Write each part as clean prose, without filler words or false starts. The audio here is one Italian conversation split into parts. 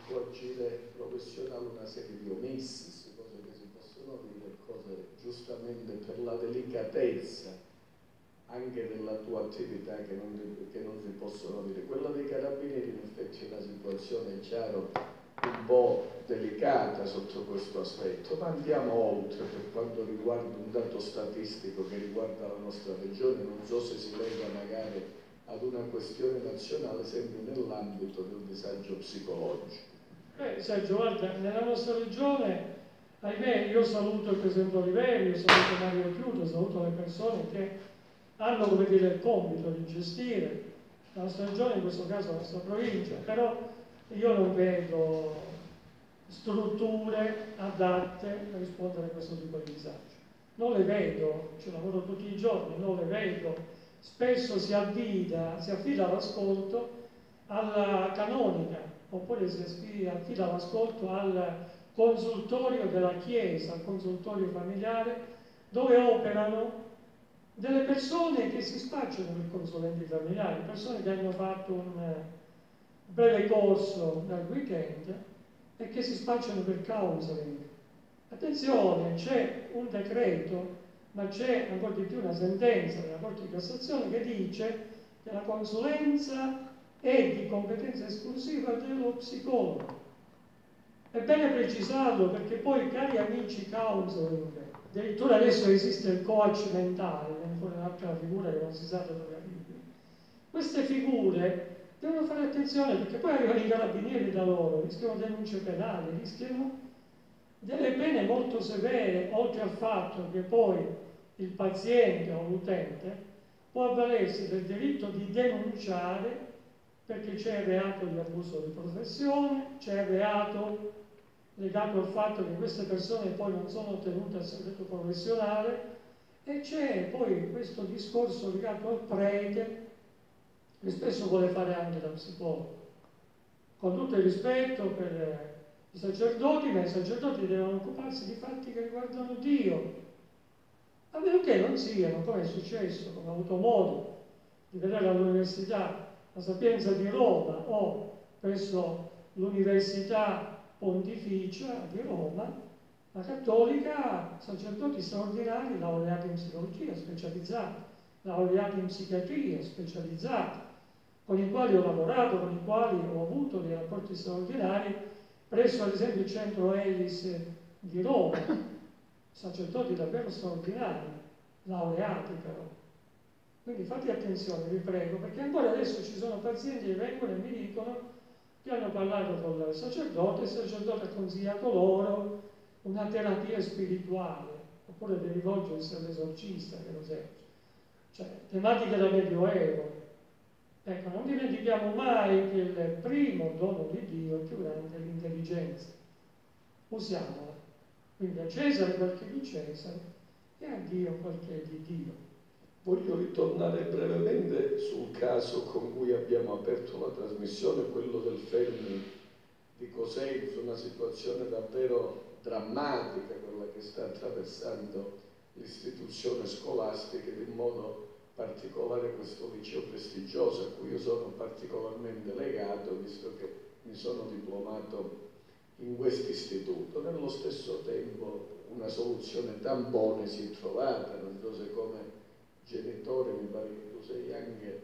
suo agire professionale una serie di omissis, cose che si possono dire, cose giustamente per la delicatezza anche della tua attività che non si possono dire. Quella dei carabinieri in effetti è una situazione, è chiaro, un po' delicata sotto questo aspetto, ma andiamo oltre per quanto riguarda un dato statistico che riguarda la nostra regione, non so se si lega magari ad una questione nazionale sempre nell'ambito del disagio psicologico. Sergio, guarda, nella nostra regione, ahimè, io saluto il Presidente Oliverio, saluto Mario Chiuto, saluto le persone che hanno, come dire, il compito di gestire la nostra regione, in questo caso la nostra provincia, però io non vedo strutture adatte a rispondere a questo tipo di disagio. Non le vedo, ci lavoro tutti i giorni, non le vedo. Spesso si affida l'ascolto alla canonica, oppure si affida l'ascolto al consultorio della Chiesa, al consultorio familiare, dove operano delle persone che si spacciano per consulenti familiari, persone che hanno fatto un breve corso dal weekend e che si spacciano per counseling. Attenzione, c'è un decreto, ma c'è ancora di più una sentenza della Corte di Cassazione che dice che la consulenza è di competenza esclusiva dello psicologo. È bene precisarlo perché poi, cari amici counseling, addirittura adesso esiste il coach mentale, è ancora un'altra figura che non si sa da dove arrivi. Queste figure devono fare attenzione perché poi arrivano i carabinieri da loro, rischiano denunce penali, rischiano delle pene molto severe, oltre al fatto che poi il paziente o l'utente può avvalersi del diritto di denunciare perché c'è il reato di abuso di professione, c'è il reato legato al fatto che queste persone poi non sono tenute al segreto professionale e c'è poi questo discorso legato al prete che spesso vuole fare anche da psicologo. Con tutto il rispetto per i sacerdoti, ma i sacerdoti devono occuparsi di fatti che riguardano Dio, a meno che non siano, come è successo, come ho avuto modo di vedere all'Università La Sapienza di Roma o presso l'Università Pontificia di Roma, la cattolica, sacerdoti straordinari, laureati in psicologia specializzati, laureati in psichiatria specializzati, con i quali ho lavorato, con i quali ho avuto dei rapporti straordinari, presso ad esempio il centro Ellis di Roma, sacerdoti davvero straordinari, laureati però. Quindi fate attenzione, vi prego, perché ancora adesso ci sono pazienti che vengono e mi dicono che hanno parlato con il sacerdote ha consigliato loro una terapia spirituale, oppure di rivolgersi all'esorcista, che cos'è? Cioè, tematiche da Medioevo. Ecco, non dimentichiamo mai che il primo dono di Dio è più grande dell'intelligenza. Usiamola. Quindi a Cesare quel che è di Cesare e a Dio quel che è di Dio. Voglio ritornare brevemente sul caso con cui abbiamo aperto la trasmissione, quello del Fermi di Cosenza, una situazione davvero drammatica, quella che sta attraversando l'istituzione scolastica ed in modo particolare questo liceo prestigioso a cui io sono particolarmente legato, visto che mi sono diplomato in questo istituto. Nello stesso tempo una soluzione tampone si è trovata, non so se come genitore, mi pare che tu sei anche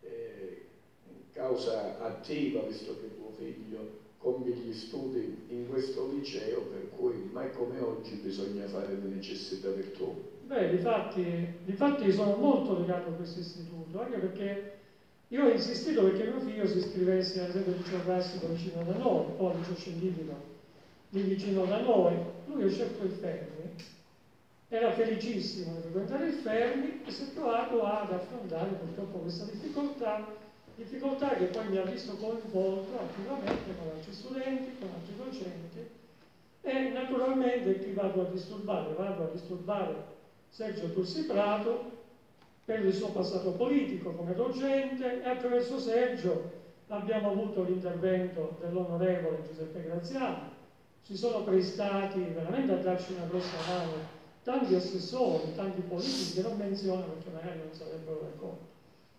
causa attiva, visto che tuo figlio compie gli studi in questo liceo, per cui mai come oggi bisogna fare di necessità virtù. Beh, difatti sono molto legato a questo istituto, anche perché io ho insistito perché mio figlio si iscrivesse ad esempio al liceo classico vicino da noi, poi al liceo scientifico lì vicino da noi. Lui ha scelto il Fermi, era felicissimo di frequentare il Fermi e si è trovato ad affrontare purtroppo questa difficoltà che poi mi ha visto coinvolto attivamente con altri studenti, con altri docenti e naturalmente qui vado a disturbare Sergio Tursi Prato per il suo passato politico come docente e attraverso Sergio abbiamo avuto l'intervento dell'onorevole Giuseppe Graziani, si sono prestati veramente a darci una grossa mano tanti assessori, tanti politici che non menziono perché magari non sarebbero d'accordo.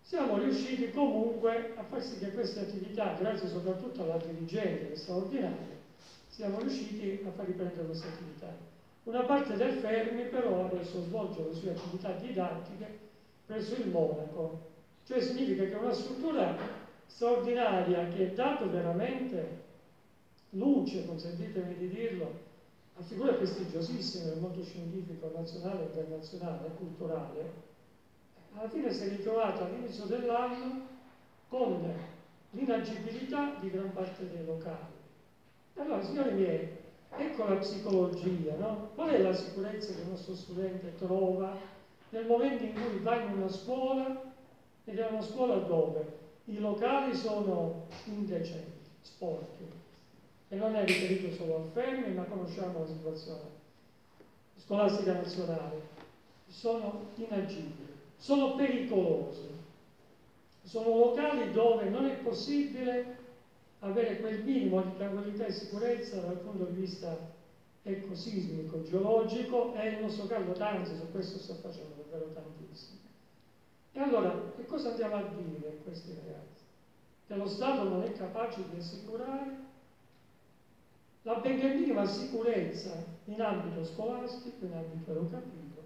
siamo riusciti comunque a far sì che queste attività, grazie soprattutto alla dirigente che è straordinaria, siamo riusciti a far riprendere queste attività. Una parte del Fermi però adesso svolge le sue attività didattiche presso il Monaco, cioè significa che è una struttura straordinaria che ha dato veramente luce, consentitemi di dirlo, a figure prestigiosissime nel mondo scientifico nazionale, internazionale e culturale. Alla fine si è ritrovata all'inizio dell'anno con l'inagibilità di gran parte dei locali. Allora, signori miei, ecco la psicologia, no? Qual è la sicurezza che il nostro studente trova nel momento in cui va in una scuola, ed è una scuola dove i locali sono indecenti, sporchi, e non è riferito solo al Fermi, ma conosciamo la situazione scolastica nazionale, sono inagibili, sono pericolosi, sono locali dove non è possibile avere quel minimo di tranquillità e sicurezza dal punto di vista ecosismico, geologico, e il nostro caso Tanzi su questo sta facendo davvero tantissimo. E allora, che cosa andiamo a dire a questi ragazzi? Che lo Stato non è capace di assicurare la benché minima sicurezza in ambito scolastico, in ambito educativo,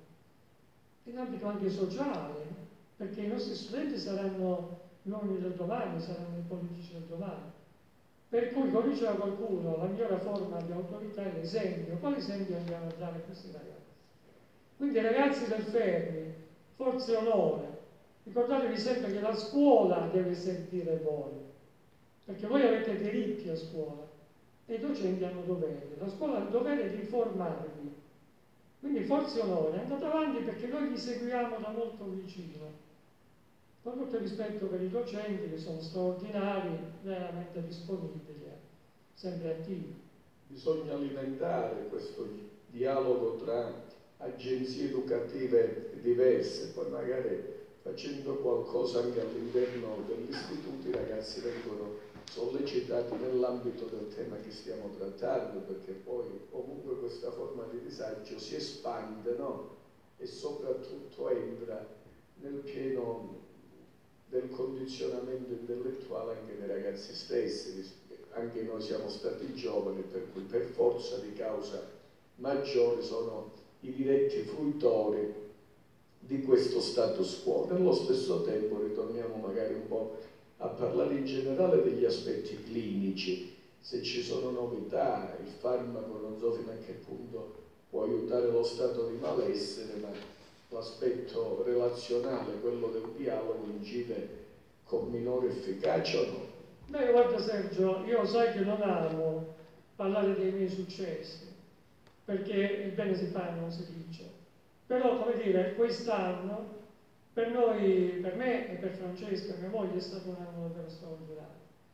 in ambito anche sociale, perché i nostri studenti saranno gli uomini del domani, saranno i politici del domani. Per cui, come diceva qualcuno, la migliore forma di autorità è l'esempio. Quali esempi andiamo a dare a questi ragazzi? Quindi, ragazzi del Fermi, forza e onore, ricordatevi sempre che la scuola deve servire voi, perché voi avete diritti a scuola e i docenti hanno dovere. La scuola ha il dovere di informarvi. Quindi forza e onore, andate avanti perché noi vi seguiamo da molto vicino. Con tutto il rispetto per i docenti che sono straordinari, veramente disponibili, sempre attivi. Bisogna alimentare questo dialogo tra agenzie educative diverse, poi magari facendo qualcosa anche all'interno degli istituti i ragazzi vengono sollecitati nell'ambito del tema che stiamo trattando, perché poi comunque questa forma di disagio si espande, no? E soprattutto entra nel pieno del condizionamento intellettuale anche dei ragazzi stessi. Anche noi siamo stati giovani, per cui per forza di causa maggiore sono i diretti fruitori di questo status quo. Nello stesso tempo ritorniamo magari un po' a parlare in generale degli aspetti clinici, se ci sono novità, il farmaco non so fino a che punto può aiutare lo stato di malessere, ma l'aspetto relazionale, quello del dialogo, incide con minore efficacia o no? Beh, guarda Sergio, io sai che non amo parlare dei miei successi, perché il bene si fa e non si dice. Però, come dire, quest'anno per noi, per me e per Francesca, mia moglie, è stato un anno davvero straordinario.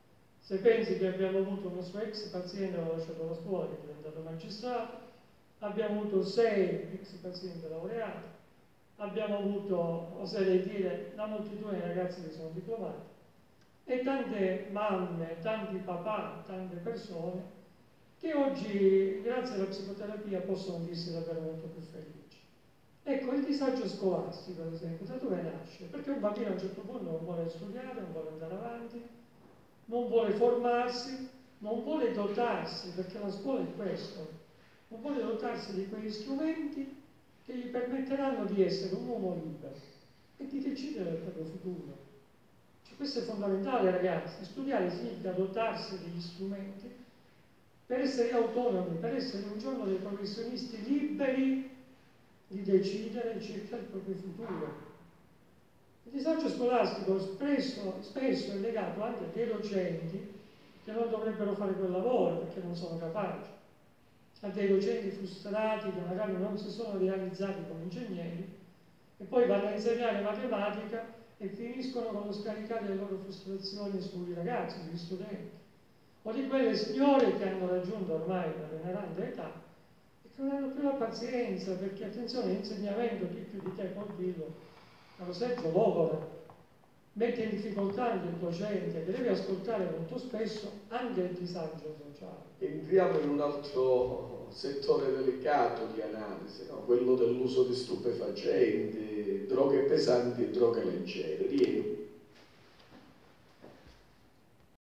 Se pensi che abbiamo avuto un nostro ex paziente che ha lasciato la scuola, che è diventato magistrato, abbiamo avuto 6 ex pazienti laureati, abbiamo avuto, oserei dire, la moltitudine di ragazzi che sono diplomati, e tante mamme, tanti papà, tante persone che oggi, grazie alla psicoterapia, possono dirsi davvero molto più felici. Ecco, il disagio scolastico, ad esempio, da dove nasce? Perché un bambino a un certo punto non vuole studiare, non vuole andare avanti, non vuole formarsi, non vuole dotarsi, perché la scuola è questo, non vuole dotarsi di quegli strumenti che gli permetteranno di essere un uomo libero e di decidere del proprio futuro. Cioè, questo è fondamentale, ragazzi. Studiare significa dotarsi degli strumenti per essere autonomi, per essere un giorno dei professionisti liberi di decidere circa il proprio futuro. Il disagio scolastico spesso è legato anche a dei docenti che non dovrebbero fare quel lavoro perché non sono capaci, a dei docenti frustrati che magari non si sono realizzati come ingegneri e poi vanno a insegnare matematica e finiscono con lo scaricare le loro frustrazioni sui ragazzi, sugli studenti, o di quelle signore che hanno raggiunto ormai una veneranda età e che non hanno più la pazienza, perché attenzione, l'insegnamento, chi più di te può dirlo, caro Sergio, logora, mette in difficoltà anche il docente che deve ascoltare molto spesso anche il disagio sociale. Entriamo in un altro settore delicato di analisi, no? Quello dell'uso di stupefacenti, droghe pesanti e droghe leggere. Rientra